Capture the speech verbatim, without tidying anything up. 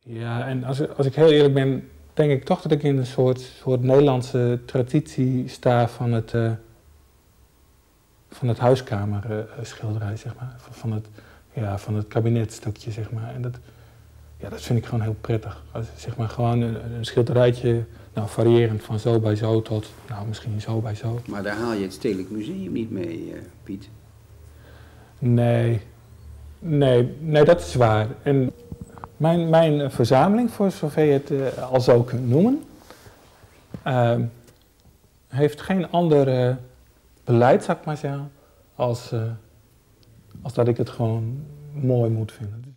Ja, en als, als ik heel eerlijk ben, denk ik toch dat ik in een soort, soort Nederlandse traditie sta van het, uh, van het huiskamerschilderij, zeg maar. Van het, ja, van het kabinetstukje, zeg maar. En dat, ja, dat vind ik gewoon heel prettig. Als, zeg maar gewoon een, een schilderijtje, nou, variërend van zo bij zo tot, nou, misschien zo bij zo. Maar daar haal je het Stedelijk Museum niet mee, uh, Piet. Nee, nee, nee, dat is waar. En mijn, mijn verzameling, voor zover je het uh, al zo kunt noemen, uh, heeft geen ander uh, beleid, zou ik maar zeggen, als, uh, als dat ik het gewoon mooi moet vinden.